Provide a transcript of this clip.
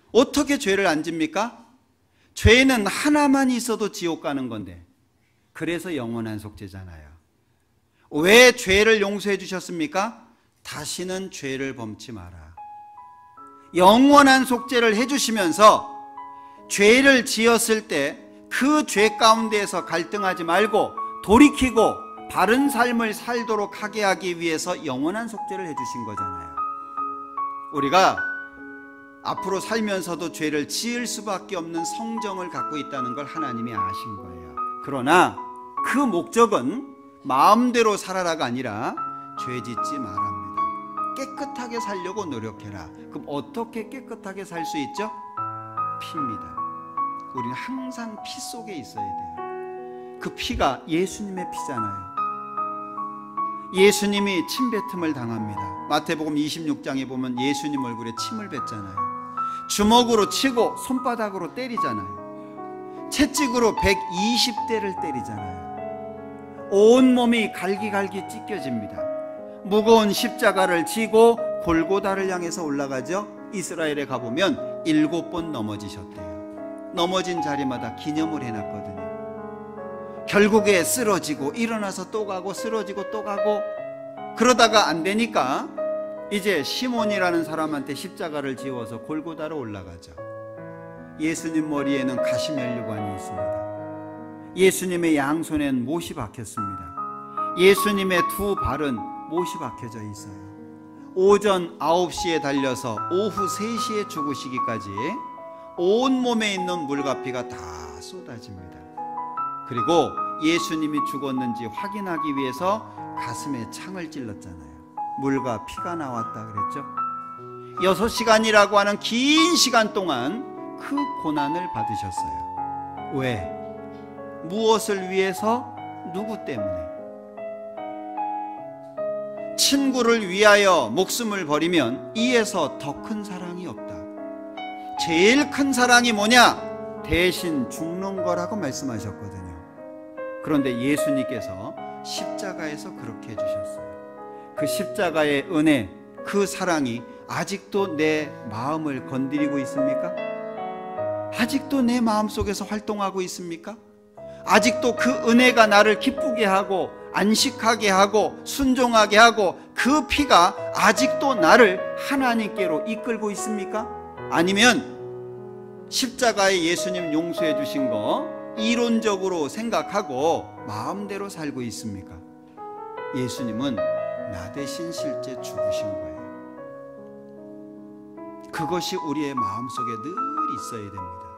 어떻게 죄를 안 집니까? 죄는 하나만 있어도 지옥 가는 건데, 그래서 영원한 속죄잖아요. 왜 죄를 용서해 주셨습니까? 다시는 죄를 범치 마라. 영원한 속죄를 해주시면서 죄를 지었을 때 그 죄 가운데에서 갈등하지 말고 돌이키고 바른 삶을 살도록 하게 하기 위해서 영원한 속죄를 해주신 거잖아요. 우리가 앞으로 살면서도 죄를 지을 수밖에 없는 성정을 갖고 있다는 걸 하나님이 아신 거예요. 그러나 그 목적은 마음대로 살아라가 아니라 죄 짓지 말랍니다. 깨끗하게 살려고 노력해라. 그럼 어떻게 깨끗하게 살 수 있죠? 피입니다. 우리는 항상 피 속에 있어야 돼요. 그 피가 예수님의 피잖아요. 예수님이 침뱉음을 당합니다. 마태복음 26장에 보면 예수님 얼굴에 침을 뱉잖아요. 주먹으로 치고 손바닥으로 때리잖아요. 채찍으로 120대를 때리잖아요. 온몸이 갈기갈기 찢겨집니다. 무거운 십자가를 지고 골고다를 향해서 올라가죠. 이스라엘에 가보면 7번 넘어지셨대요. 넘어진 자리마다 기념을 해놨거든요. 결국에 쓰러지고 일어나서 또 가고 쓰러지고 또 가고, 그러다가 안 되니까 이제 시몬이라는 사람한테 십자가를 지워서 골고다로 올라가죠. 예수님 머리에는 가시면류관이 있습니다. 예수님의 양손엔 못이 박혔습니다. 예수님의 두 발은 못이 박혀져 있어요. 오전 9시에 달려서 오후 3시에 죽으시기까지 온몸에 있는 물과 피가 다 쏟아집니다. 그리고 예수님이 죽었는지 확인하기 위해서 가슴에 창을 찔렀잖아요. 물과 피가 나왔다 그랬죠. 6시간이라고 하는 긴 시간 동안 그 고난을 받으셨어요. 왜? 무엇을 위해서? 누구 때문에? 친구를 위하여 목숨을 버리면 이에서 더 큰 사랑이 없다. 제일 큰 사랑이 뭐냐? 대신 죽는 거라고 말씀하셨거든요. 그런데 예수님께서 십자가에서 그렇게 해주셨어요. 그 십자가의 은혜, 그 사랑이 아직도 내 마음을 건드리고 있습니까? 아직도 내 마음속에서 활동하고 있습니까? 아직도 그 은혜가 나를 기쁘게 하고 안식하게 하고 순종하게 하고 그 피가 아직도 나를 하나님께로 이끌고 있습니까? 아니면 십자가에 예수님 용서해 주신 거 이론적으로 생각하고 마음대로 살고 있습니까? 예수님은 나 대신 실제 죽으신 거예요. 그것이 우리의 마음속에 늘 있어야 됩니다.